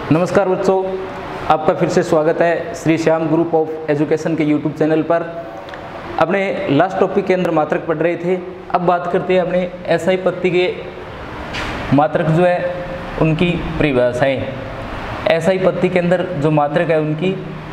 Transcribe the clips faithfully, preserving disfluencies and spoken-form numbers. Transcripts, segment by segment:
नमस्कार बच्चों, आपका फिर से स्वागत है Shri Shyam group of education के यूट्यूब चैनल पर। अपने लास्ट टॉपिक के अंदर मात्रक पढ़ रहे थे। अब बात करते हैं अपने एसआई पत्ती के मात्रक जो है उनकी परिभाषाएं। एसआई पत्ती के अंदर जो मात्रक है उनकी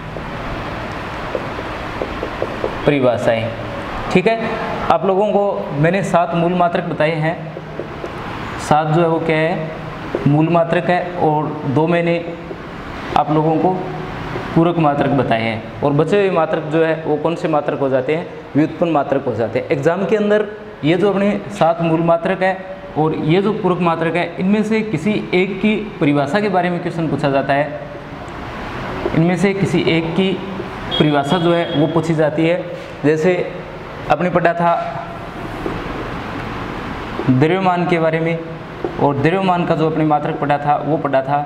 परिभाषाएं, ठीक है। आप लोगों को मैंने सात मूल मात्रक बताए हैं। सात जो है वो क्या है, मूल मात्रक है, और दो मैंने आप लोगों को पूरक मात्रक बताए हैं। और बचे हुए मात्रक जो है वो कौन से मात्रक हो जाते हैं, व्युत्पन्न मात्रक हो जाते हैं। एग्जाम के अंदर ये जो अपने सात मूल मात्रक है और ये जो पूरक मात्रक है, इनमें से किसी एक की परिभाषा के बारे में क्वेश्चन पूछा जाता है। इनमें से किसी एक की परिभाषा जो है वो पूछी जाती है। जैसे अपने पढ़ा था द्रव्यमान के बारे में, और द्रव्यमान का जो अपने मात्रक पढ़ा था वो पढ़ा था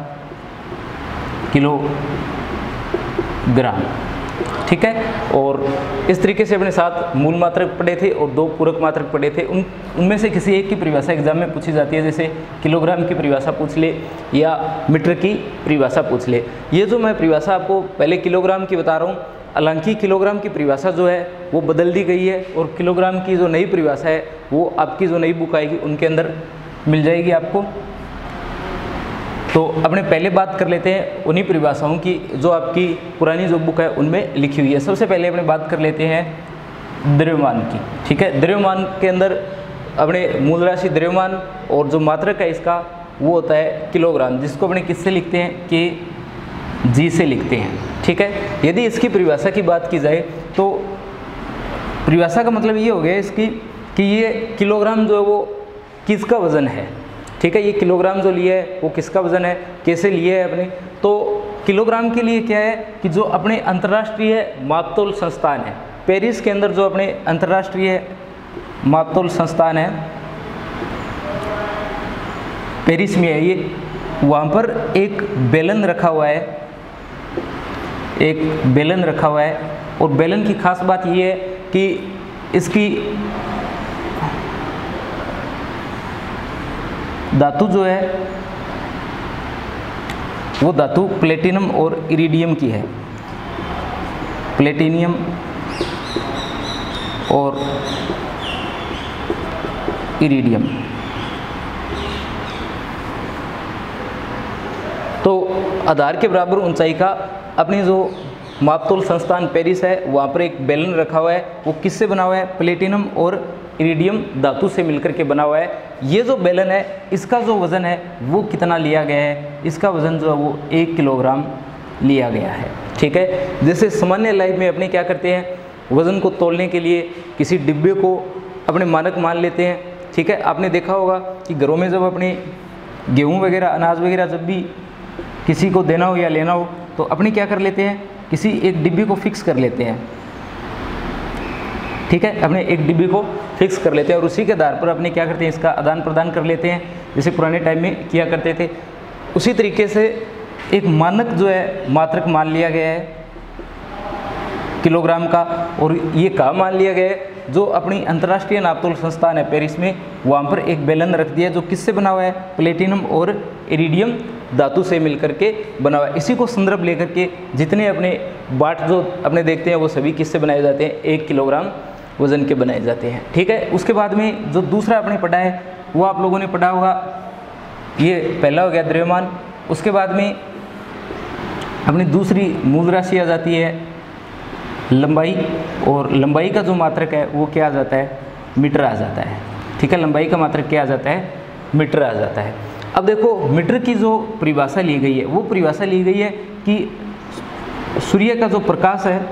किलोग्राम, ठीक है। और इस तरीके से अपने सात मूल मात्रक पढ़े थे और दो पूरक मात्रक पढ़े थे। उन उनमें से किसी एक की परिभाषा एग्जाम में पूछी जाती है। जैसे किलोग्राम की परिभाषा पूछ ले या मीटर की परिभाषा पूछ ले। ये जो मैं परिभाषा आपको पहले किलोग्राम की बता रहा हूँ, हालांकि किलोग्राम की परिभाषा जो है वो बदल दी गई है, और किलोग्राम की जो नई परिभाषा है वो आपकी जो नई बुक आएगी उनके अंदर मिल जाएगी आपको। तो अपने पहले बात कर लेते हैं उन्हीं परिभाषाओं की जो आपकी पुरानी जो बुक है उनमें लिखी हुई है। सबसे पहले अपने बात कर लेते हैं द्रव्यमान की, ठीक है। द्रव्यमान के अंदर अपने मूल राशि द्रव्यमान और जो मात्रक है इसका वो होता है किलोग्राम, जिसको अपने किससे लिखते हैं, के जी से लिखते हैं, ठीक है। यदि इसकी परिभाषा की बात की जाए तो परिभाषा का मतलब ये हो गया इसकी कि ये किलोग्राम जो है वो किसका वज़न है, ठीक है। ये किलोग्राम जो लिया है वो किसका वज़न है, कैसे लिए है अपने। तो किलोग्राम के लिए क्या है कि जो अपने अंतर्राष्ट्रीय मापतोल संस्थान है पेरिस के अंदर, जो अपने अंतर्राष्ट्रीय मापतोल संस्थान है पेरिस में है ये, वहाँ पर एक बेलन रखा हुआ है, एक बेलन रखा हुआ है। और बेलन की खास बात ये है कि इसकी धातु जो है वो धातु प्लेटिनम और इरिडियम की है। प्लेटिनियम और इरिडियम। तो आधार के बराबर ऊंचाई का अपनी जो मापतोल संस्थान पेरिस है वहाँ पर एक बेलन रखा हुआ है। वो किससे बना हुआ है, प्लेटिनम और इरिडियम धातु से मिलकर के बना हुआ है। ये जो बेलन है इसका जो वज़न है वो कितना लिया गया है, इसका वज़न जो है वो एक किलोग्राम लिया गया है, ठीक है। जैसे सामान्य लाइफ में अपने क्या करते हैं, वज़न को तोलने के लिए किसी डिब्बे को अपने मानक मान लेते हैं, ठीक है। आपने देखा होगा कि घरों में जब अपने गेहूँ वगैरह अनाज वगैरह जब भी किसी को देना हो या लेना हो तो अपने क्या कर लेते हैं, किसी एक डिब्बे को फिक्स कर लेते हैं, ठीक है। अपने एक डिब्बे को फिक्स कर लेते हैं और उसी के आधार पर अपने क्या करते हैं, इसका आदान प्रदान कर लेते हैं, जैसे पुराने टाइम में किया करते थे। उसी तरीके से एक मानक जो है मात्रक मान लिया गया है किलोग्राम का, और ये कहाँ मान लिया गया है, जो अपनी अंतर्राष्ट्रीय नापतोल संस्थान है पेरिस में, वहाँ पर एक बेलन रख दिया जो किससे बना हुआ है, प्लेटिनम और इरिडियम धातु से मिलकर के बना हुआ है। इसी को संदर्भ लेकर के जितने अपने बाट जो अपने देखते हैं वो सभी किससे बनाए जाते हैं, एक किलोग्राम वज़न के बनाए जाते हैं, ठीक है। उसके बाद में जो दूसरा आपने पढ़ा है वो आप लोगों ने पढ़ा होगा, ये पहला हो गया द्रव्यमान। उसके बाद में अपनी दूसरी मूल राशि आ जाती है लंबाई, और लंबाई का जो मात्रक है वो क्या आ जाता है, मीटर आ जाता है, ठीक है। लंबाई का मात्रक क्या आ जाता है, मीटर आ जाता है। अब देखो मीटर की जो परिभाषा ली गई है वो परिभाषा ली गई है कि सूर्य का जो प्रकाश है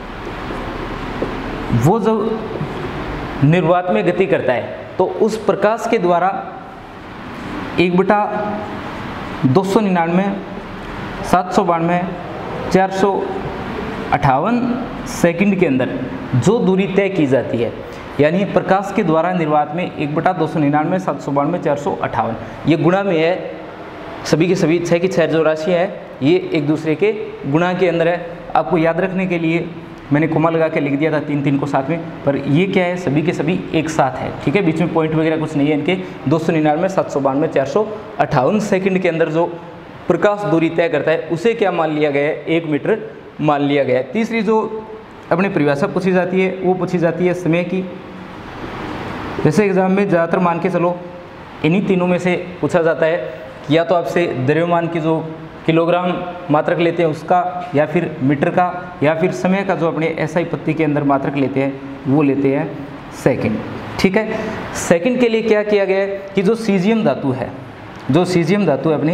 वो जो निर्वात में गति करता है, तो उस प्रकाश के द्वारा एक बटा दो सौ निन्यानवे सात सौ बानवे चार सौ अट्ठावन सेकेंड के अंदर जो दूरी तय की जाती है, यानी प्रकाश के द्वारा निर्वात में एक बटा दो सौ निन्यानवे सात सौ बानवे चार सौ अट्ठावन, ये गुणा में है, सभी के सभी छः की छः जो राशि है ये एक दूसरे के गुणा के अंदर है। आपको याद रखने के लिए मैंने कोमा लगा के लिख दिया था तीन तीन को साथ में, पर ये क्या है, सभी के सभी एक साथ है, ठीक है। बीच में पॉइंट वगैरह कुछ नहीं है इनके। दो सौ निन्यानवे सात सौ बानवे चार सौ अट्ठावन सेकेंड के अंदर जो प्रकाश दूरी तय करता है उसे क्या मान लिया गया है, एक मीटर मान लिया गया है। तीसरी जो अपनी परिभाषा पूछी जाती है वो पूछी जाती है समय की। जैसे एग्जाम में ज़्यादातर मान के चलो इन्हीं तीनों में से पूछा जाता है, या तो आपसे द्रव्यमान की जो किलोग्राम मात्रक लेते हैं उसका, या फिर मीटर का, या फिर समय का जो अपने एसआई पत्ती के अंदर मात्रक लेते हैं वो लेते हैं सेकंड। ठीक है, सेकंड के लिए क्या किया गया है कि जो सीजियम धातु है, जो सीजियम धातु है अपनी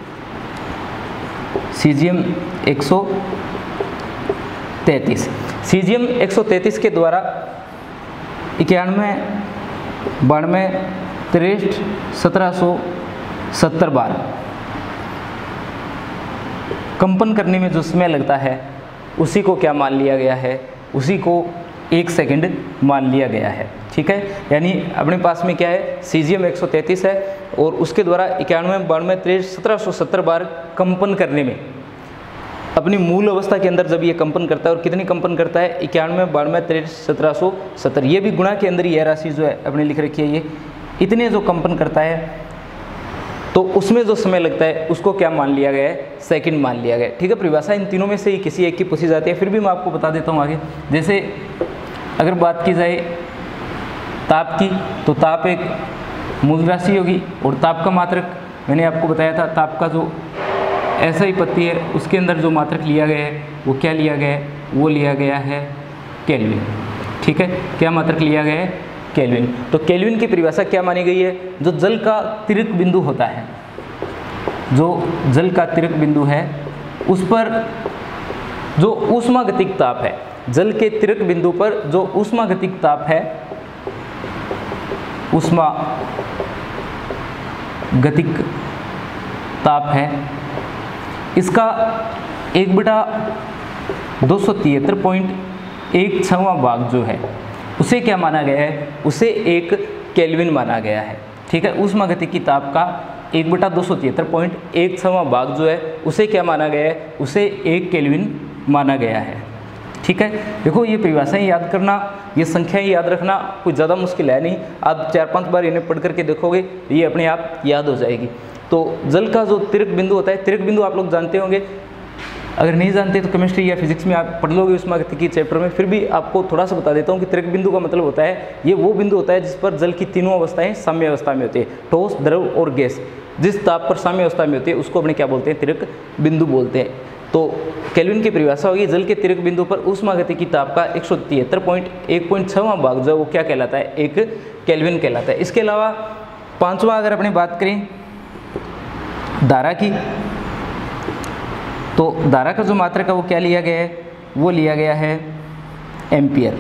सीजियम एक सौ तैंतीस, सीजियम एक सौ तैंतीस के द्वारा इक्यानवे बानवे तिरसठ सत्रह सौ सत्तर बार कंपन करने में जो समय लगता है उसी को क्या मान लिया गया है, उसी को एक सेकंड मान लिया गया है। ठीक है, यानी अपने पास में क्या है, सीजियम एक सौ तैंतीस है और उसके द्वारा इक्यानवे बानवे तिरसठ सत्रह सौ सत्तर बार कंपन करने में, अपनी मूल अवस्था के अंदर जब ये कंपन करता है, और कितनी कंपन करता है, इक्यानवे बानवे तिरसठ सत्रह सौ सत्तर, ये भी गुणा के अंदर यह राशि जो है अपने लिख रखी है, ये इतने जो कंपन करता है तो उसमें जो समय लगता है उसको क्या मान लिया गया है, सेकंड मान लिया गया है। ठीक है, परिभाषा इन तीनों में से ही किसी एक की पूछी जाती है, फिर भी मैं आपको बता देता हूँ आगे। जैसे अगर बात की जाए ताप की, तो ताप एक मूल राशि होगी, और ताप का मात्रक मैंने आपको बताया था, ताप का जो ऐसा ही पत्ती है उसके अंदर जो मात्रक लिया गया है वो क्या लिया गया है, वो लिया गया है केल्विन। ठीक है, क्या मात्रक लिया गया है, केल्विन। तो केल्विन की परिभाषा क्या मानी गई है, जो जल का तिर्क बिंदु होता है, जो जल का तिर्क बिंदु है उस पर जो ऊष्मागतिक ताप है, जल के तिर्क बिंदु पर जो ऊष्मागतिक ताप है, ऊष्मा गतिक ताप है, इसका एक बटा दो सौ तिहत्तर पॉइंट एक छवा भाग जो है उसे क्या माना गया है, उसे एक केल्विन माना गया है। ठीक है, ऊष्मागतिकी ताप का एक बटा दो सौ तिहत्तर पॉइंट एक छवा भाग जो है उसे क्या माना गया है, उसे एक केल्विन माना गया है। ठीक है, देखो ये परिभाषाएं याद करना, ये संख्याएं याद रखना कोई ज़्यादा मुश्किल है नहीं, आप चार पांच बार इन्हें पढ़ करके देखोगे ये अपने आप याद हो जाएगी। तो जल का जो तिर्क बिंदु होता है, तिर्क बिंदु आप लोग जानते होंगे, अगर नहीं जानते तो केमिस्ट्री या फिजिक्स में आप पढ़ लोगे ऊष्मागतिकी चैप्टर में, फिर भी आपको थोड़ा सा बता देता हूँ कि तिर्क बिंदु का मतलब होता है, ये वो बिंदु होता है जिस पर जल की तीनों अवस्थाएं साम्य अवस्था में होती है, ठोस, द्रव और गैस। जिस ताप पर साम्य अवस्था में होती है उसको अपने क्या बोलते हैं, तिर्क बिंदु बोलते हैं। तो केल्विन की परिभाषा होगी, जल के तिर्क बिंदु पर ऊष्मागतिकी ताप का एक सौ तिहत्तर पॉइंट एक पॉइंट छवा भाग जो है वो क्या कहलाता है, एक केल्विन कहलाता है। इसके अलावा पांचवा अगर अपनी बात करें धारा की, तो धारा का जो मात्रक है वो क्या लिया गया है, वो लिया गया है एम्पियर।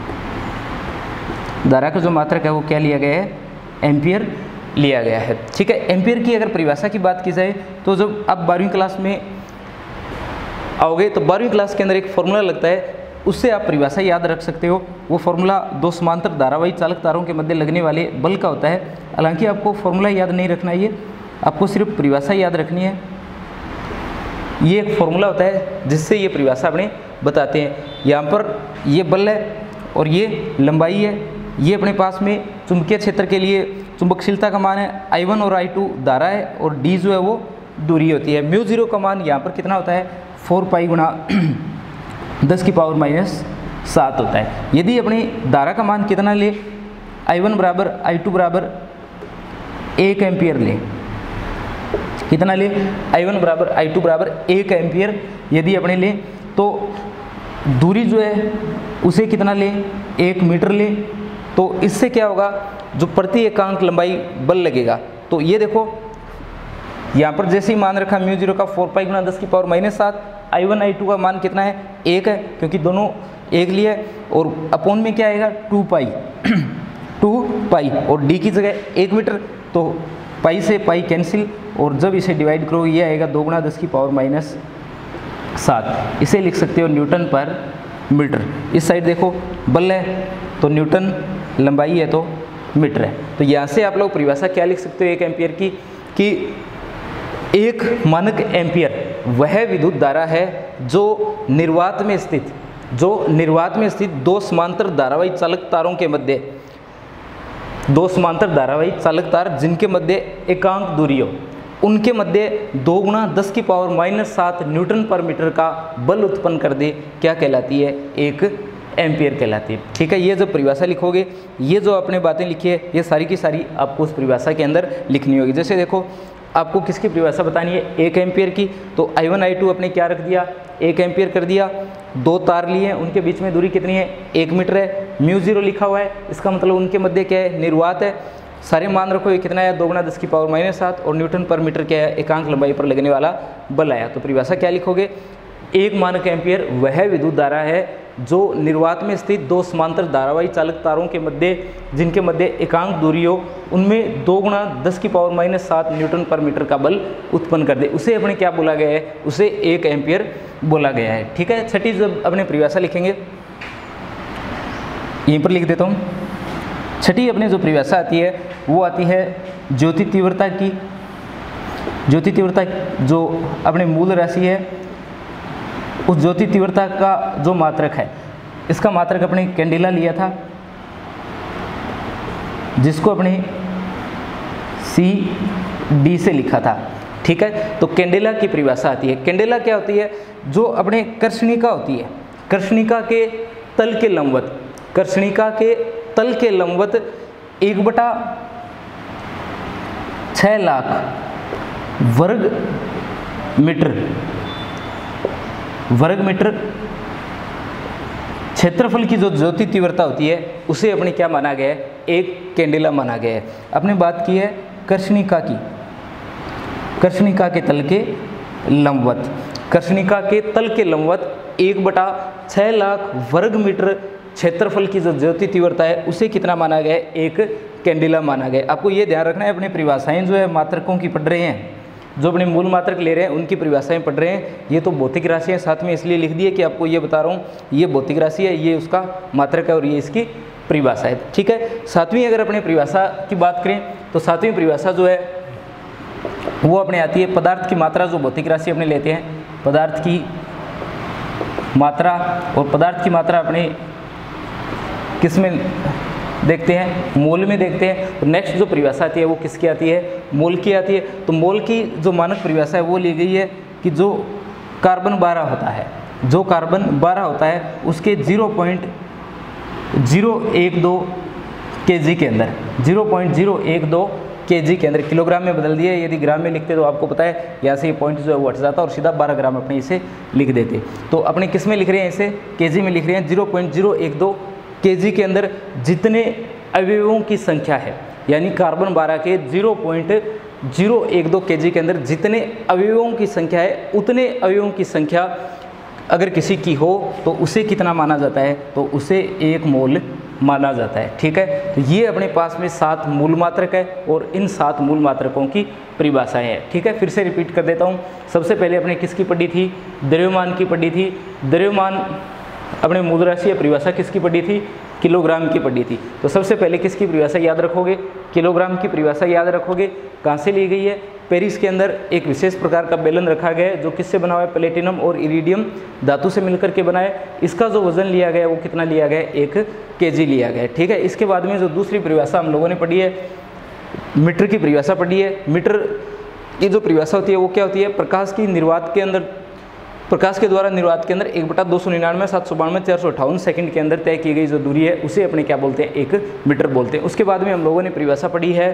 धारा का जो मात्रक है वो क्या लिया गया है, एम्पियर लिया गया है। ठीक है, एम्पियर की अगर परिभाषा की बात की जाए तो जब आप बारहवीं क्लास में आओगे तो बारहवीं क्लास के अंदर एक फॉर्मूला लगता है, उससे आप परिभाषा याद रख सकते हो। वो फॉर्मूला दो समांतर धारावाही चालक तारों के मध्य लगने वाले बल का होता है। हालांकि आपको फॉर्मूला याद नहीं रखना है, आपको सिर्फ परिभाषा याद रखनी है। ये एक फॉर्मूला होता है जिससे ये परिभाषा अपने बताते हैं। यहाँ पर ये बल है और ये लंबाई है, ये अपने पास में चुंबकीय क्षेत्र के लिए चुंबकशीलता का मान है, आई वन और आई टू धारा है, और डी जो है वो दूरी होती है। म्यू जीरो का मान यहाँ पर कितना होता है, फोर पाई गुणा दस की पावर माइनस सात होता है। यदि अपनी धारा का मान कितना ले, आई वन बराबर आई टू बराबर एक एम्पियर ले, कितना ले, आई वन बराबर आई टू बराबर एक एम्पियर यदि अपने ले, तो दूरी जो है उसे कितना ले, एक मीटर ले। तो इससे क्या होगा, जो प्रति एकांक लंबाई बल लगेगा, तो ये देखो यहाँ पर जैसे ही मान रखा म्यू जीरो का फोर पाई गुना दस की पावर माइनस सात, आई वन आई टू का मान कितना है, एक है, क्योंकि दोनों एक लिए है, और अपोन में क्या आएगा, टू पाई टू पाई, और डी की जगह एक मीटर, तो पाई से पाई कैंसिल, और जब इसे डिवाइड करो ये आएगा दो गुना दस की पावर माइनस सात। इसे लिख सकते हो न्यूटन पर मीटर। इस साइड देखो बल है तो न्यूटन, लंबाई है तो मीटर है। तो यहाँ से आप लोग परिभाषा क्या लिख सकते हो एक एम्पियर की, कि एक मानक एम्पियर वह विद्युत धारा है जो निर्वात में स्थित जो निर्वात में स्थित दो समांतर धारावाही चालक तारों के मध्य दो समांतर धारावाही चालक तार जिनके मध्य एकांक दूरी हो, उनके मध्य दो गुणा दस की पावर माइनस सात न्यूटन पर मीटर का बल उत्पन्न कर दे, क्या कहलाती है? एक एम्पियर कहलाती है। ठीक है, ये जो परिभाषा लिखोगे, ये जो आपने बातें लिखी है, ये सारी की सारी आपको उस परिभाषा के अंदर लिखनी होगी। जैसे देखो, आपको किसकी परिभाषा बतानी है? एक एम्पियर की। तो आई वन आई टू अपने क्या रख दिया? एक एम्पियर कर दिया। दो तार लिए हैं, उनके बीच में दूरी कितनी है? एक मीटर है। म्यू जीरो लिखा हुआ है, इसका मतलब उनके मध्य क्या है? निर्वात है। सारे मान रखो, ये कितना है? दो गुणा दस की पावर माइनस सात, और न्यूटन पर मीटर क्या है? एकांक लंबाई पर लगने वाला बल आया। तो परिभाषा क्या लिखोगे? एक मानक एम्पियर वह विद्युत धारा है जो निर्वात में स्थित दो समांतर धारावाही चालक तारों के मध्य, जिनके मध्य एकांक दूरी हो, उनमें दो गुणा दस की पावर माइनस सात न्यूटन पर मीटर का बल उत्पन्न कर दे। उसे अपने क्या बोला गया है? उसे एक एम्पियर बोला गया है। ठीक है, छठी जब अपने परिभाषा लिखेंगे, यहीं पर लिख देता हूँ। छठी अपनी जो परिभाषा आती है वो आती है ज्योति तीव्रता की। ज्योति तीव्रता जो अपने मूल राशि है, उस ज्योति तीव्रता का जो मात्रक है, इसका मात्रक अपने कैंडेला लिया था, जिसको अपने सी डी से लिखा था। ठीक है, तो कैंडेला की परिभाषा आती है। कैंडेला क्या होती है? जो अपने कर्षणिका होती है, कर्षणिका के तल के लंबवत, कर्षणिका के तल के लंबवत एक बटा छः लाख वर्ग मीटर वर्ग मीटर क्षेत्रफल की जो ज्योति तीव्रता होती है, उसे अपने क्या माना गया है? एक कैंडेला माना गया है। अपने बात की है कर्षणिका की, कर्षणिका के तल के लंबवत, कर्षणिका के तल के लंबवत एक बटा छः लाख वर्ग मीटर क्षेत्रफल की जो ज्योति तीव्रता है, उसे कितना माना गया है? एक कैंडेला माना गया। आपको ये ध्यान रखना है, अपनी परिभाषाएं जो है मात्रकों की पढ़ रहे हैं, जो अपने मूल मात्रक ले रहे हैं, उनकी परिभाषाएं पढ़ रहे हैं। ये तो भौतिक राशि है, साथ में इसलिए लिख दिए कि आपको ये बता रहा हूँ, ये भौतिक राशि है, ये उसका मात्रक है और ये इसकी परिभाषा है। ठीक है, सातवीं अगर अपने परिभाषा की बात करें तो सातवीं परिभाषा जो है वो अपने आती है पदार्थ की मात्रा। जो भौतिक राशि अपने लेते हैं, पदार्थ की मात्रा, और पदार्थ की मात्रा अपने किस में देखते हैं? मोल में देखते हैं। तो नेक्स्ट जो परिभाषा आती है वो किसकी आती है? मोल की आती है। तो मोल की जो मानक परिभाषा है वो ली गई है कि जो कार्बन बारह होता है, जो कार्बन बारह होता है, उसके जीरो पॉइंट जीरो एक दो के जी के अंदर, जीरो पॉइंट जीरो एक दो के जी के अंदर, किलोग्राम में बदल दिए। यदि ग्राम में लिखते तो आपको पता है यहाँ से ये पॉइंट जो है वो हट जाता और सीधा बारह ग्राम अपने इसे लिख देते। तो अपने किस में लिख रहे हैं? इसे के जी में लिख रहे हैं। जीरो पॉइंट जीरो एक दो केजी के अंदर जितने अवयवों की संख्या है, यानी कार्बन बारह के जीरो पॉइंट जीरो एक दो केजी के अंदर जितने अवयवों की संख्या है, उतने अवयवों की संख्या अगर किसी की हो तो उसे कितना माना जाता है? तो उसे एक मोल माना जाता है। ठीक है, तो ये अपने पास में सात मूल मात्रक है और इन सात मूल मात्रकों की परिभाषाएं हैं। ठीक है, फिर से रिपीट कर देता हूँ। सबसे पहले अपने किसकी पढ़ी थी? द्रव्यमान की पढ़ी थी। द्रव्यमान अपने मूल राशि या परिभाषा किसकी पढ़ी थी? किलोग्राम की पढ़ी थी। तो सबसे पहले किसकी परिभाषा याद रखोगे? किलोग्राम की परिभाषा याद रखोगे। कहाँ से ली गई है? पेरिस के अंदर एक विशेष प्रकार का बेलन रखा गया है जो किससे बना हुआ है? प्लेटिनम और इरिडियम धातु से मिलकर के बना है। इसका जो वजन लिया गया है वो कितना लिया गया है? एक केजी लिया गया है। ठीक है, इसके बाद में जो दूसरी परिभाषा हम लोगों ने पढ़ी है, मीटर की परिभाषा पढ़ी है। मीटर की जो परिभाषा होती है वो क्या होती है? प्रकाश की निर्वात के अंदर, प्रकाश के द्वारा निर्वात के अंदर एक बटा दो सौ निन्यानवे सात सौ बानवे चार सौ अट्ठावन सेकेंड के अंदर तय की गई जो दूरी है उसे अपने क्या बोलते हैं? एक मीटर बोलते हैं। उसके बाद में हम लोगों ने परिभाषा पढ़ी है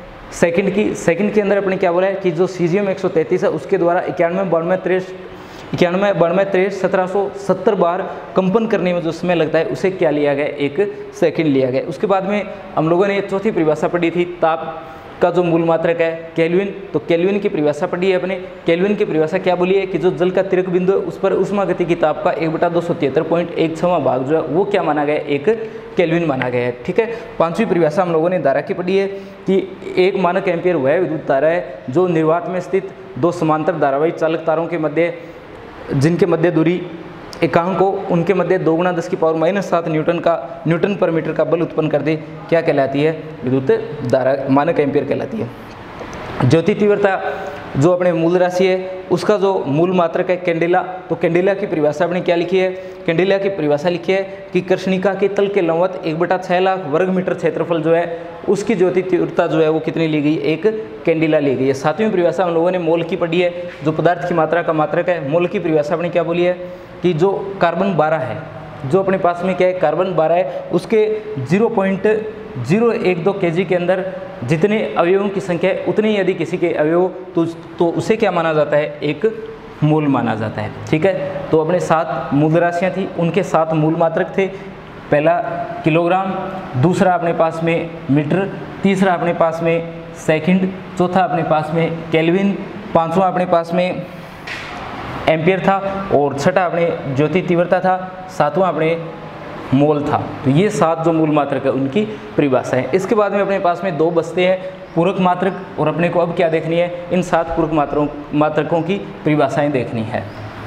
सेकंड की। सेकंड के अंदर अपने क्या बोला है कि जो सीजियम एक सौ तैंतीस है उसके द्वारा इक्यानवे बानवे त्रेस इक्यानवे बानवे त्रेस सत्रह सौ सत्तर बार कंपन करने में जो समय लगता है उसे क्या लिया गया? एक सेकंड लिया गया। उसके बाद में हम लोगों ने चौथी परिभाषा पढ़ी थी ताप का जो मूल मात्रक है केल्विन। तो केल्विन की परिभाषा पढ़ी है अपने। केल्विन की परिभाषा क्या बोली है कि जो जल का तिरक बिंदु है उस पर उष्मा गति की ताप का एक बटा दो सौ तिहत्तर पॉइंट एक छवा भाग जो है वो क्या माना गया? एक केल्विन माना गया है। ठीक है, पांचवी परिभाषा हम लोगों ने धारा की पढ़ी है कि एक मानक एम्पियर वह विद्युत धारा है जो निर्वात में स्थित दो समांतर धारावाही चालक तारों के मध्य, जिनके मध्य दूरी एकांक को, उनके मध्य दो गुणा दस की पावर माइनस सात न्यूटन का न्यूटन पर मीटर का बल उत्पन्न कर दे, क्या कहलाती है? विद्युत धारा, मानक एम्पियर कहलाती है। ज्योति तीव्रता जो अपने मूल राशि है उसका जो मूल मात्रक है कैंडेला, तो कैंडेला की परिभाषा अपने क्या लिखी है, कैंडेला की परिभाषा लिखी है कि कृष्णिका के तल के लंबवत एक बटा छः लाख वर्ग मीटर क्षेत्रफल जो है उसकी ज्योति तीव्रता जो है वो कितनी ली गई, एक कैंडेला ली गई है। सातवीं परिभाषा हम लोगों ने मोल की पढ़ी है, जो पदार्थ की मात्रा का मात्रक है। मोल की परिभाषा अपने क्या बोली है कि जो कार्बन बारह है, जो अपने पास में क्या है कार्बन बारह है, उसके जीरो पॉइंट जीरो एक दो के जी के अंदर जितने अवयवों की संख्या है उतनी यदि किसी के अवयव तो, तो उसे क्या माना जाता है, एक मूल माना जाता है। ठीक है, तो अपने सात मूल राशियाँ थी, उनके सात मूल मात्रक थे। पहला किलोग्राम, दूसरा अपने पास में मीटर, तीसरा अपने पास में सेकंड, चौथा अपने पास में केल्विन, पांचवा अपने पास में एम्पियर था और छठा अपने ज्योति तीव्रता था, सातवां अपने मोल था। तो ये सात जो मूल मात्रक है उनकी परिभाषा है। इसके बाद में अपने पास में दो बचते हैं पूरक मात्रक, और अपने को अब क्या देखनी है, इन सात पूरक मात्रों मात्रकों की परिभाषाएं देखनी है।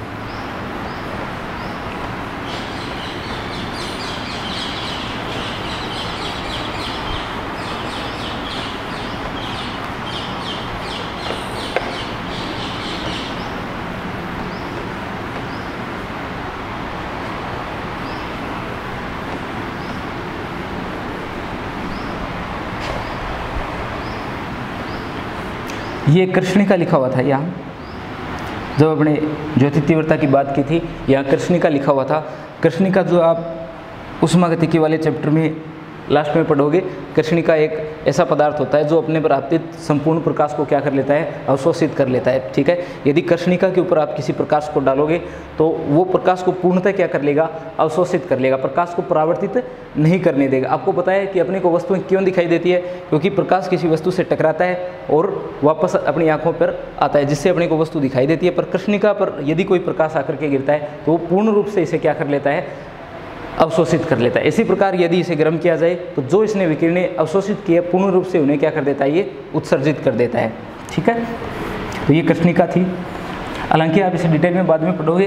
ये कृष्णिका लिखा हुआ था यहाँ, जब अपने ज्योति तीव्रता की बात की थी यहाँ कृष्णिका लिखा हुआ था। कृष्णिका जो आप उष्मागतिकी वाले चैप्टर में लास्ट में पढ़ोगे, कृष्णिका एक ऐसा पदार्थ होता है जो अपने पर आपतित संपूर्ण प्रकाश को क्या कर लेता है, अवशोषित कर लेता है। ठीक है, यदि कृष्णिका के ऊपर आप किसी प्रकाश को डालोगे तो वो प्रकाश को पूर्णतः क्या कर लेगा, अवशोषित कर लेगा, प्रकाश को परावर्तित नहीं करने देगा। आपको पता है कि अपने को वस्तुएं क्यों दिखाई देती है, क्योंकि प्रकाश किसी वस्तु से टकराता है और वापस अपनी आंखों पर आता है, जिससे अपने को वस्तु दिखाई देती है। पर कृष्णिका पर यदि कोई प्रकाश आकर के गिरता है तो वो पूर्ण रूप से इसे क्या कर लेता है, अवशोषित कर लेता है। इसी प्रकार यदि इसे गर्म किया जाए तो जो इसने विकिरणें अवशोषित किए पूर्ण रूप से उन्हें क्या कर देता है, ये उत्सर्जित कर देता है। ठीक है, तो ये कृष्णिका थी। हालांकि आप इसे डिटेल में बाद में पढ़ोगे।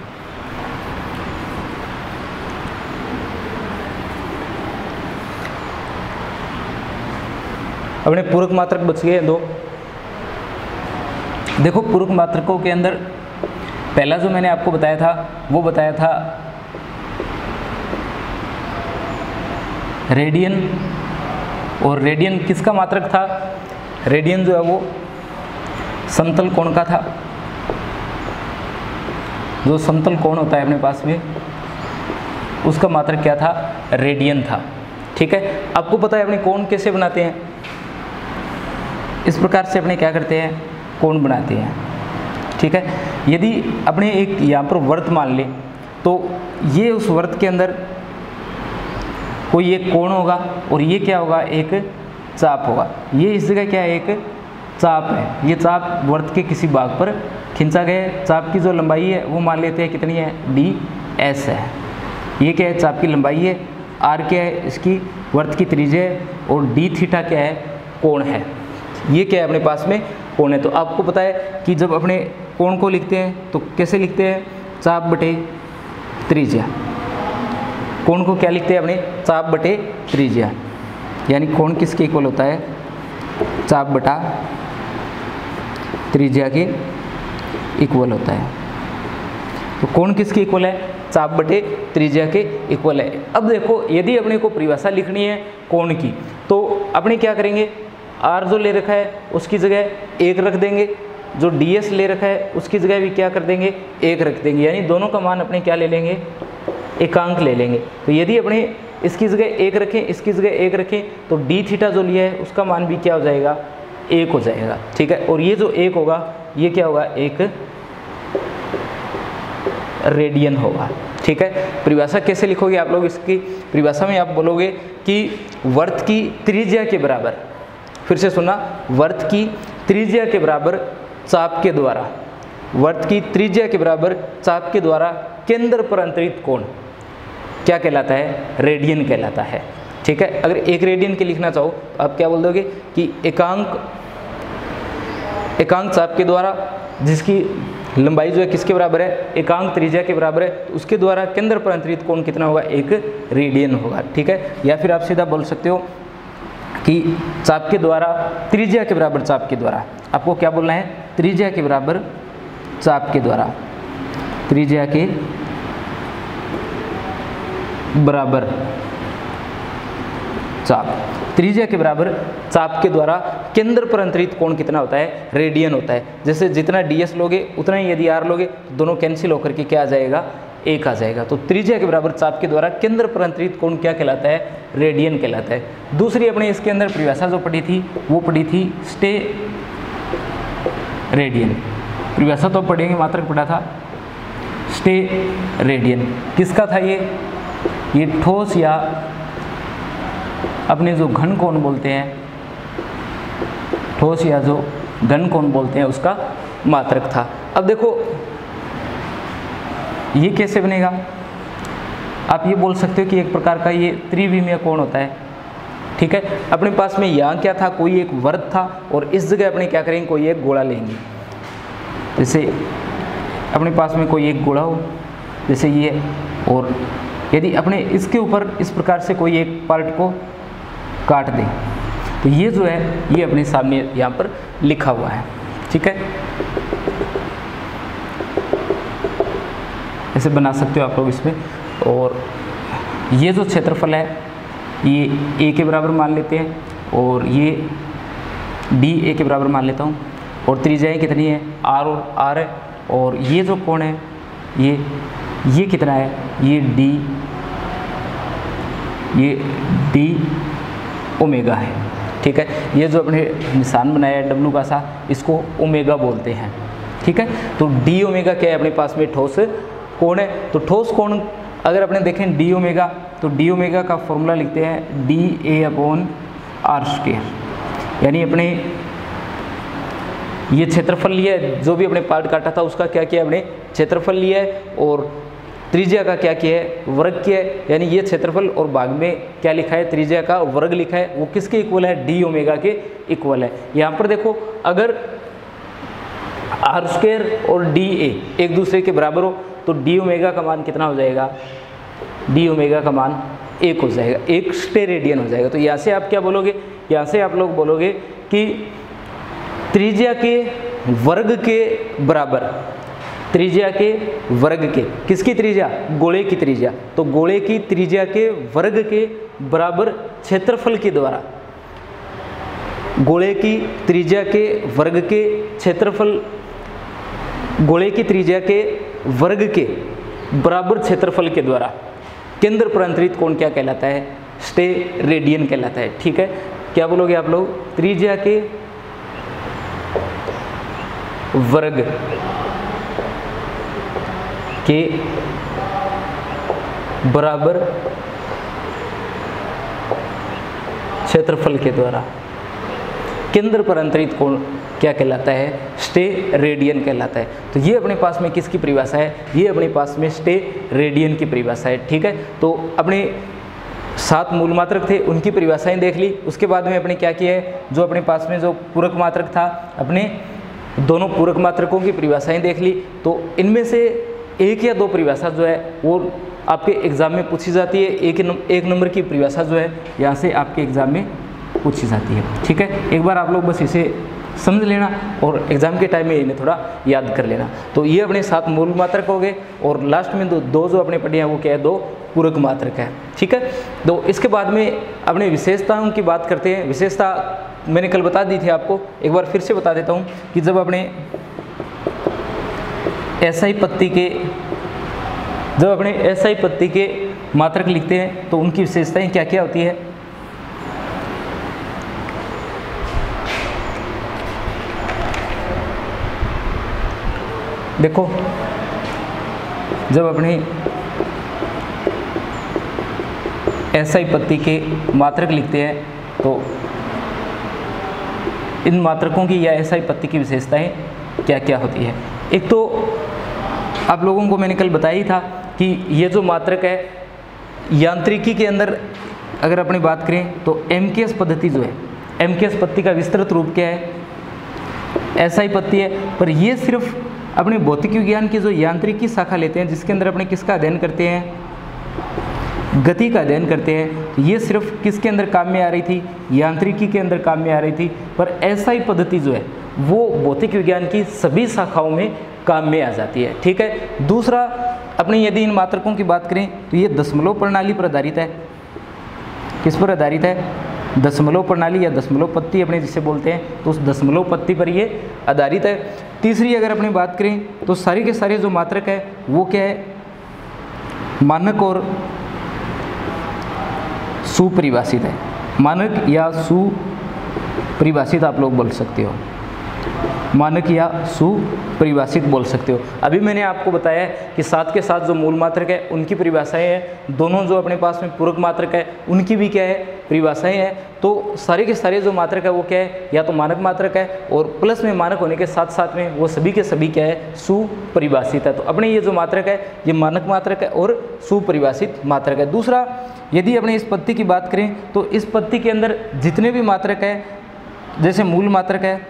अपने पूरक मात्रक बच गए दो। देखो पूरक मात्रकों के अंदर पहला जो मैंने आपको बताया था वो बताया था रेडियन, और रेडियन किसका मात्रक था, रेडियन जो है वो समतल कोण का था। जो समतल कोण होता है अपने पास में उसका मात्रक क्या था, रेडियन था। ठीक है, आपको पता है अपने कोण कैसे बनाते हैं, इस प्रकार से अपने क्या करते हैं, कोण बनाते हैं। ठीक है, यदि अपने एक यहाँ पर वर्त मान ले तो ये उस वर्त के अंदर कोई एक कोण होगा और ये क्या होगा, एक चाप होगा। ये इस जगह क्या है, एक चाप है। ये चाप वर्त के किसी भाग पर खींचा गया है। चाप की जो लंबाई है वो मान लेते हैं कितनी है, डी एस है। ये क्या है, चाप की लंबाई है। आर क्या है, इसकी वर्त की त्रिज्या है। और डी थीटा क्या है, कोण है। ये क्या है अपने पास में, कोण है। तो आपको पता है कि जब अपने कोण को लिखते हैं तो कैसे लिखते हैं, चाप बटे त्रिज्या। कोण को क्या लिखते हैं अपने, चाप बटे त्रिज्या, यानी कोण किसके इक्वल होता है, चाप बटा त्रिज्या के इक्वल होता है। तो कोण किसके इक्वल है, चाप बटे त्रिज्या के इक्वल है। अब देखो यदि अपने को परिभाषा लिखनी है कोण की तो अपने क्या करेंगे, आर जो ले रखा है उसकी जगह एक रख देंगे, जो डी एस ले रखा है उसकी जगह भी क्या कर देंगे, एक रख देंगे, यानी दोनों का मान अपने क्या ले लेंगे, एकांक ले लेंगे। तो यदि अपने इसकी जगह एक रखें, इसकी जगह एक रखें तो डी थीटा जो लिया है उसका मान भी क्या हो जाएगा, एक हो जाएगा। ठीक है, और ये जो एक होगा ये क्या होगा, एक रेडियन होगा। ठीक है, परिभाषा कैसे लिखोगे आप लोग, इसकी परिभाषा में आप बोलोगे कि वर्त की त्रिज्या के बराबर, फिर से सुना, वर्त की त्रिज्या के बराबर चाप के द्वारा, वर्त की त्रिज्या के बराबर चाप के द्वारा केंद्र पर अंतरित कोण क्या कहलाता है, रेडियन कहलाता है। ठीक है, अगर एक रेडियन के लिखना चाहो तो आप क्या बोल दोगे कि एकांक एकांक चाप के द्वारा जिसकी लंबाई जो है किसके बराबर है, एकांक त्रिज्या के बराबर है, तो उसके द्वारा केंद्र पर अंतरित कोण कितना होगा, एक रेडियन होगा। ठीक है, या फिर आप सीधा बोल सकते हो कि चाप के द्वारा त्रिज्या के बराबर चाप के द्वारा, आपको क्या बोलना है, त्रिज्या के बराबर चाप के द्वारा, त्रिज्या के बराबर चाप, त्रिज्या के बराबर चाप के द्वारा केंद्र पर अंतरित कोण कितना होता है, रेडियन होता है। जैसे जितना ds लोगे उतना ही यदि r लोगे तो दोनों कैंसिल होकर के क्या आ जाएगा, एक आ जाएगा। तो त्रिज्या के बराबर चाप के द्वारा केंद्र पर अंतरित कोण क्या कहलाता है, रेडियन कहलाता है। दूसरी अपने इसके अंदर परिभाषा जो पढ़ी थी वो पढ़ी थी स्टे रेडियन, परिभाषा तो पढ़ेंगे, मात्रक पढ़ा था स्टे रेडियन। किसका था ये ये ठोस या अपने जो घन कोण बोलते हैं, ठोस या जो घन कोण बोलते हैं उसका मात्रक था। अब देखो ये कैसे बनेगा, आप ये बोल सकते हो कि एक प्रकार का ये त्रिविमीय कोण होता है, ठीक है। अपने पास में यहाँ क्या था, कोई एक वृत्त था और इस जगह अपने क्या करेंगे, कोई एक गोला लेंगे। जैसे अपने पास में कोई एक गोला हो जैसे ये, और यदि अपने इसके ऊपर इस प्रकार से कोई एक पार्ट को काट दें तो ये जो है ये अपने सामने यहाँ पर लिखा हुआ है, ठीक है। ऐसे बना सकते हो आप लोग इसमें। और ये जो क्षेत्रफल है ये ए के बराबर मान लेते हैं और ये डी ए के बराबर मान लेता हूँ, और त्रिज्याएँ कितनी है, आर और आर है, और ये जो कोण है ये ये कितना है, ये डी ये डी ओमेगा है, ठीक है। ये जो अपने निशान बनाया है डब्लू का सा, इसको ओमेगा बोलते हैं, ठीक है। तो डी ओमेगा क्या है, अपने पास में ठोस कोण है। तो ठोस कोण अगर अपने देखें डी ओमेगा, तो डी ओमेगा का फॉर्मूला लिखते हैं D A upon R square, यानी अपने ये क्षेत्रफल लिया है, जो भी अपने पार्ट काटा था उसका क्या किया, अपने क्षेत्रफल लिया है, और त्रिज्या का क्या किया है, वर्ग किया है। यानी ये क्षेत्रफल और भाग में क्या लिखा है, त्रिज्या का वर्ग लिखा है, वो किसके इक्वल है, डी ओमेगा के इक्वल है। यहाँ पर देखो अगर आर स्क्वायर और डी ए एक दूसरे के बराबर हो तो डी ओमेगा का मान कितना हो जाएगा, डी ओमेगा का मान एक हो जाएगा, एक स्टे रेडियन हो जाएगा। तो यहाँ से आप क्या बोलोगे, यहाँ से आप लोग बोलोगे कि त्रिज्या के वर्ग के बराबर, त्रिज्या के वर्ग के, किसकी त्रिज्या, गोले की त्रिज्या, तो गोले की त्रिज्या के वर्ग के बराबर क्षेत्रफल के द्वारा, गोले की त्रिज्या के वर्ग के क्षेत्रफल, गोले की त्रिज्या के वर्ग के बराबर क्षेत्रफल के द्वारा केंद्र पर अंतरित कोण क्या कहलाता है, स्टे रेडियन कहलाता है, ठीक है। क्या बोलोगे आप लोग, त्रिज्या के वर्ग के बराबर क्षेत्रफल के द्वारा केंद्र पर अंतरित कोण क्या कहलाता है, स्टे रेडियन कहलाता है। तो ये अपने पास में किसकी परिभाषा है, ये अपने पास में स्टे रेडियन की परिभाषा है, ठीक है। तो अपने सात मूल मात्रक थे उनकी परिभाषाएं देख ली, उसके बाद में अपने क्या किया है, जो अपने पास में जो पूरक मात्रक था, अपने दोनों पूरक मात्रकों की परिभाषाएं देख ली। तो इनमें से एक या दो परिभाषा जो है वो आपके एग्ज़ाम में पूछी जाती है, एक एक नंबर की परिभाषा जो है यहाँ से आपके एग्ज़ाम में पूछी जाती है, ठीक है। एक बार आप लोग बस इसे समझ लेना और एग्ज़ाम के टाइम में इन्हें थोड़ा याद कर लेना। तो ये अपने सात मूल मात्रक हो गए, और लास्ट में दो दो जो अपने पढ़े हैं वो क्या है, दो पूरक मात्रक है, ठीक है। तो इसके बाद में अपने विशेषताओं की बात करते हैं। विशेषता मैंने कल बता दी थी आपको, एक बार फिर से बता देता हूँ कि जब अपने एसआई पत्ती के जब अपने एसआई पत्ती के मात्रक लिखते हैं तो उनकी विशेषताएं क्या क्या होती है। देखो जब अपने एसआई पत्ती के मात्रक लिखते हैं तो इन मात्रकों की या एसआई पत्ती की विशेषताएं क्या क्या होती है। एक तो आप लोगों को मैंने कल बताया ही था कि ये जो मात्रक है यांत्रिकी के अंदर अगर अपनी बात करें तो एमकेएस पद्धति जो है, एमकेएस पत्ती का विस्तृत रूप क्या है, एसआई पत्ती है। पर ये सिर्फ अपने भौतिक विज्ञान की जो यांत्रिकी शाखा लेते हैं जिसके अंदर अपने किसका अध्ययन करते हैं, गति का अध्ययन करते हैं, ये सिर्फ किसके अंदर काम में आ रही थी, यांत्रिकी के अंदर काम में आ रही थी। पर एसआई पद्धति जो है वो भौतिक विज्ञान की सभी शाखाओं में काम में आ जाती है। ठीक है। दूसरा, अपने यदि इन मात्रकों की बात करें तो ये दशमलव प्रणाली पर आधारित है। किस पर आधारित है? दशमलव प्रणाली या दशमलव पत्ती अपने जिसे बोलते हैं, तो उस दशमलव पत्ती पर ये आधारित है। तीसरी अगर अपनी बात करें तो सारे के सारे जो मात्रक है वो क्या है? मानक और सुपरिभाषित है। मानक या सुपरिभाषित आप लोग बोल सकते हो, मानक या सुपरिभाषित बोल सकते हो। अभी मैंने आपको बताया कि साथ के साथ जो मूल मात्रक है उनकी परिभाषाएं हैं, दोनों जो अपने पास में पूरक मात्रक है उनकी भी क्या है? परिभाषाएं हैं। तो सारे के सारे जो मात्रक है वो क्या है? या तो मानक मात्रक है, और प्लस में मानक होने के साथ साथ में वो सभी के सभी क्या है? सुपरिभाषित है। तो अपने ये जो मात्रक है ये मानक मात्रक है और सुपरिभाषित मात्रक है। दूसरा, यदि अपने इस पत्ती की बात करें तो इस पत्ती के अंदर जितने भी मात्रक है, जैसे मूल मात्रक है,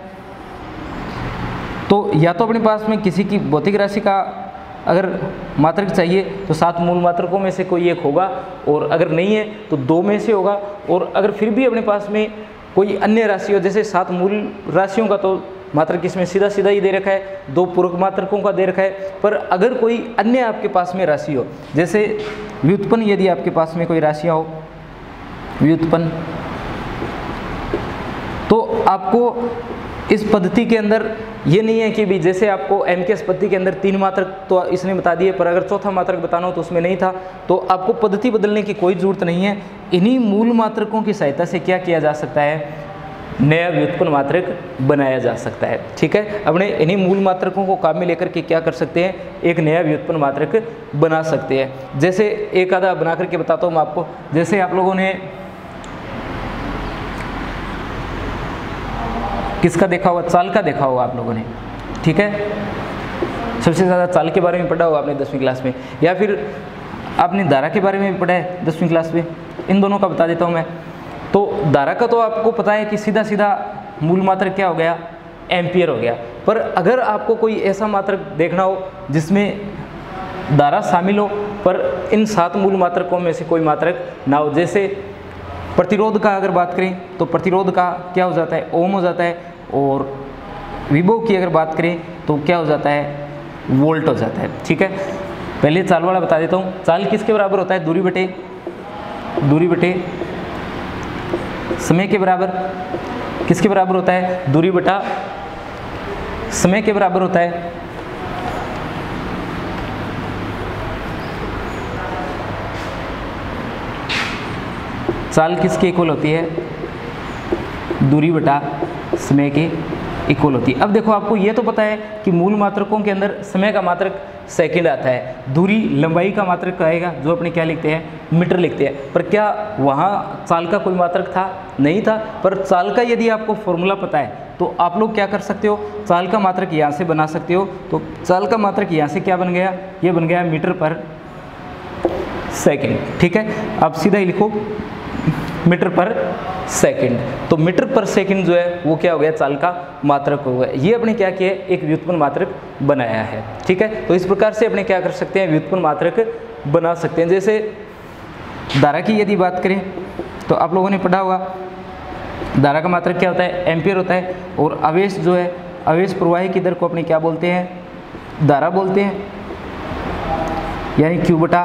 तो या तो अपने पास में किसी की भौतिक राशि का अगर मात्रक चाहिए तो सात मूल मात्रकों में से कोई एक होगा, और अगर नहीं है तो दो में से होगा। और अगर फिर भी अपने पास में कोई अन्य राशि हो, जैसे सात मूल राशियों का तो मात्रक इसमें सीधा सीधा ही दे रखा है, दो पूरक मात्रकों का दे रखा है, पर अगर कोई अन्य आपके पास में राशि हो, जैसे व्युत्पन्न, यदि आपके पास में कोई राशियाँ हो व्युत्पन्न, तो आपको इस पद्धति के अंदर ये नहीं है कि भी जैसे आपको एम के एस पद्धति के अंदर तीन मात्रक तो इसने बता दिए, पर अगर चौथा मात्रक बताना हो तो उसमें नहीं था, तो आपको पद्धति बदलने की कोई ज़रूरत नहीं है। इन्हीं मूल मात्रकों की सहायता से क्या किया जा सकता है? नया व्युत्पन्न मात्रक बनाया जा सकता है। ठीक है। अपने इन्हीं मूल मात्रकों को काम में लेकर के क्या कर सकते हैं? एक नया व्युत्पन्न मात्रक बना सकते हैं। जैसे एक आधा बना करके बताता हूँ मैं आपको। जैसे आप लोगों ने किसका देखा होगा? चाल का देखा होगा आप लोगों ने। ठीक है। सबसे ज़्यादा चाल के बारे में पढ़ा होगा आपने दसवीं क्लास में, या फिर आपने धारा के बारे में भी पढ़ा है दसवीं क्लास में। इन दोनों का बता देता हूँ मैं। तो धारा का तो आपको पता है कि सीधा सीधा मूल मात्रक क्या हो गया? एम्पियर हो गया। पर अगर आपको कोई ऐसा मात्रक देखना हो जिसमें धारा शामिल हो पर इन सात मूल मात्रकों में से कोई मात्रक ना हो, जैसे प्रतिरोध का अगर बात करें तो प्रतिरोध का क्या हो जाता है? ओम हो जाता है। और विभव की अगर बात करें तो क्या हो जाता है? वोल्ट हो जाता है। ठीक है। पहले चाल वाला बता देता हूँ। चाल किसके बराबर होता है? दूरी बटे दूरी बटे समय के बराबर। किसके बराबर होता है? दूरी बटा समय के बराबर होता है। चाल किसके इक्वल होती है? दूरी बटा समय के इक्वल होती है। अब देखो, आपको ये तो पता है कि मूल मात्रकों के अंदर समय का मात्रक सेकंड आता है, दूरी लंबाई का मात्रक आएगा जो अपने क्या लिखते हैं? मीटर लिखते हैं। पर क्या वहाँ चाल का कोई मात्रक था? नहीं था। पर चाल का यदि आपको फॉर्मूला पता है तो आप लोग क्या कर सकते हो? चाल का मात्रक यहाँ से बना सकते हो। तो चाल का मात्रक यहाँ से क्या बन गया? ये बन गया मीटर पर सेकेंड। ठीक है। आप सीधा ही लिखो मीटर पर सेकंड। तो मीटर पर सेकंड जो है वो क्या हो गया? चाल का मात्रक हो गया। ये अपने क्या किया? एक व्युत्पन्न मात्रक बनाया है। ठीक है। तो इस प्रकार से अपने क्या कर सकते हैं? व्युत्पन्न मात्रक बना सकते हैं। जैसे धारा की यदि बात करें तो आप लोगों ने पढ़ा होगा, धारा का मात्रक क्या होता है? एम्पियर होता है। और आवेश जो है, आवेश प्रवाही की दर को अपने क्या बोलते हैं? धारा बोलते हैं, यानी क्यू बटा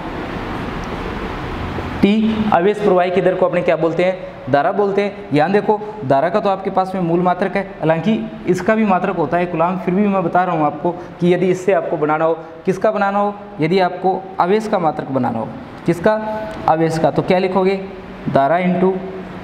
टी। आवेश प्रवाही की दर को अपने क्या बोलते हैं? धारा बोलते हैं। यहाँ देखो, धारा का तो आपके पास में मूल मात्रक है, हालांकि इसका भी मात्रक होता है कूलाम, फिर भी मैं बता रहा हूँ आपको कि यदि इससे आपको बनाना हो, किसका बनाना हो? यदि आपको आवेश का मात्रक बनाना हो, किसका? आवेश का, तो क्या लिखोगे? धारा इंटू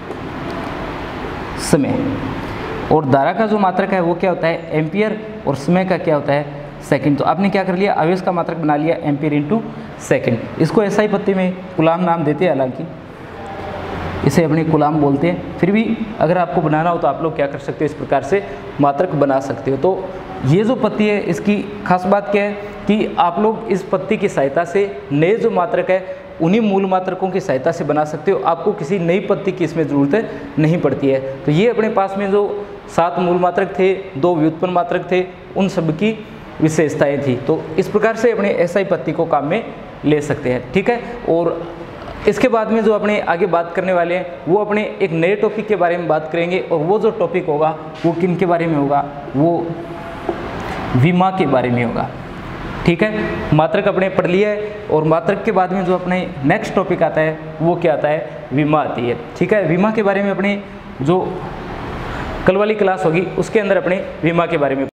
समय। और धारा का जो मात्रक है वो क्या होता है? एम्पियर। और समय का क्या होता है? सेकंड। तो आपने क्या कर लिया? आवेश का मात्रक बना लिया एम्पियर इंटू सेकंड। इसको एसआई पत्ती में कूलाम नाम देते हैं, हालांकि इसे अपने कूलाम बोलते हैं। फिर भी अगर आपको बनाना हो तो आप लोग क्या कर सकते हो? इस प्रकार से मात्रक बना सकते हो। तो ये जो पत्ती है इसकी खास बात क्या है कि आप लोग इस पत्ती की सहायता से नए जो मात्रक है उन्हीं मूल मात्रकों की सहायता से बना सकते हो। आपको किसी नई पत्ती की इसमें ज़रूरत नहीं पड़ती है। तो ये अपने पास में जो सात मूल मात्रक थे, दो व्युत्पन्न मात्रक थे, उन सब की विशेषताएं थी। तो इस प्रकार से अपने एसआई पत्ती को काम में ले सकते हैं। ठीक है। और इसके बाद में जो अपने आगे बात करने वाले हैं वो अपने एक नए टॉपिक के बारे में बात करेंगे, और वो जो टॉपिक होगा वो किन के बारे में होगा, वो विमा के बारे में होगा। ठीक है, मात्रक अपने पढ़ लिया है, और मात्रक के बाद में जो अपने नेक्स्ट टॉपिक आता है वो क्या आता है, विमा आती है। ठीक है, विमा के बारे में अपने जो कल वाली क्लास होगी उसके अंदर अपने विमा के बारे में